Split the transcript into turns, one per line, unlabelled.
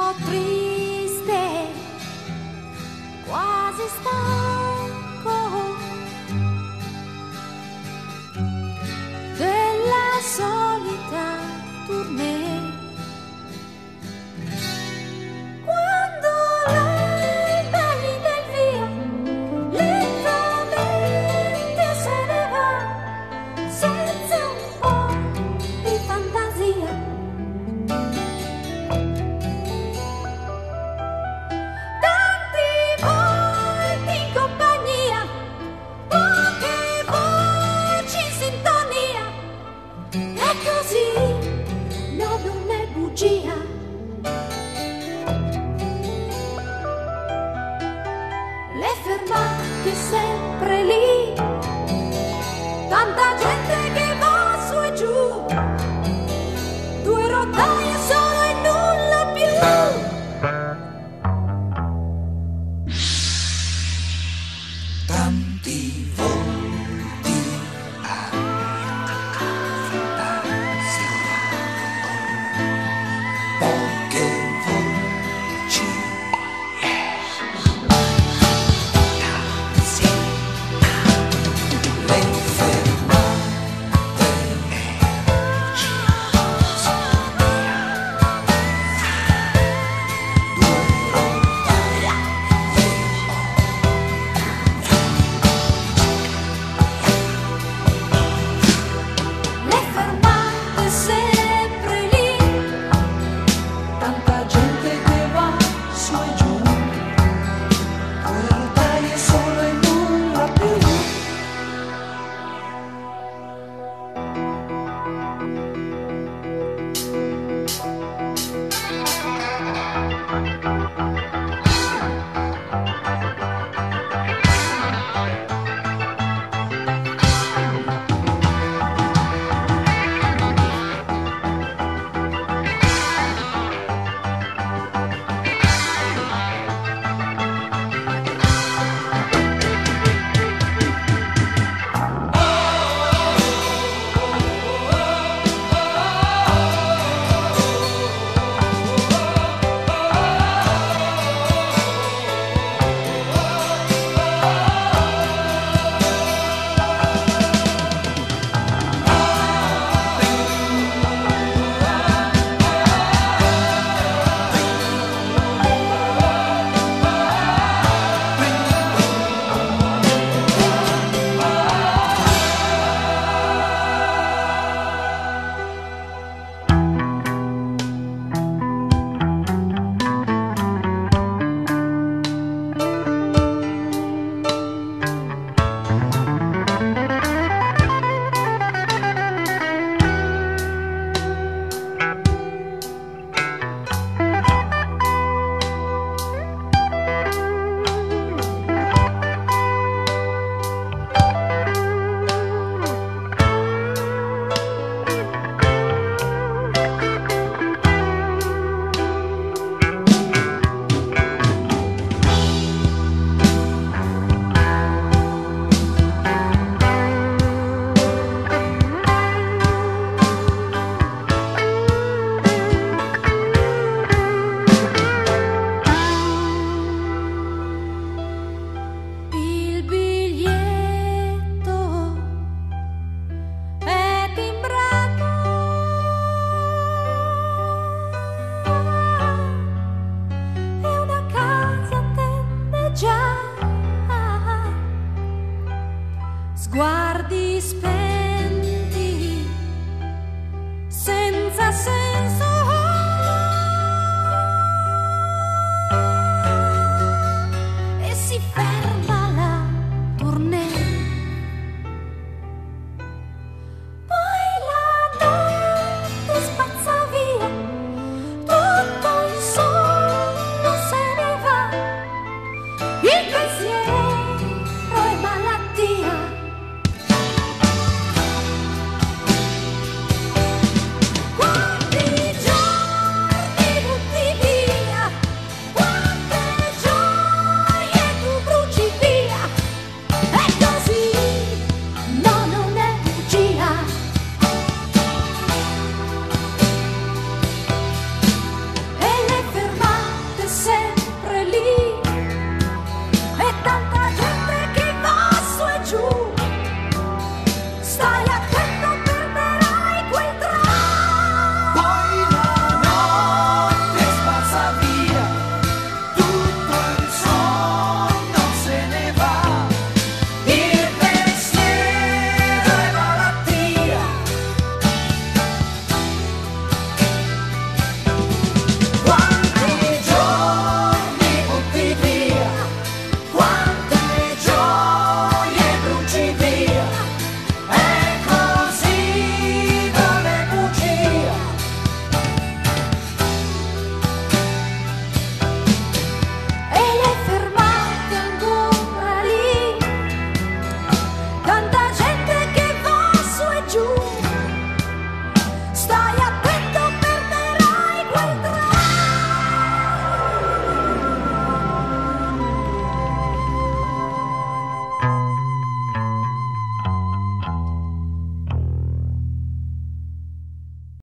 po' triste, quasi stanco della solita tournée. Quando lei dagli del via, lentamente se ne va, senza un po' di fantasia. Tanti volti in compagnia, poche voci in sintonia, è così, no, non è bugia. Le fermate sempre lì, tanta gente che va su e giù, due rotaie solo e nulla più.
Tanti volti a fantasia, poche voci, le fermate
Le fermate sempre lì,
tanta gente che va su e giù, due rotaie solo e nulla più.
il biglietto è timbrato, e una casa attende già, sguardi spenti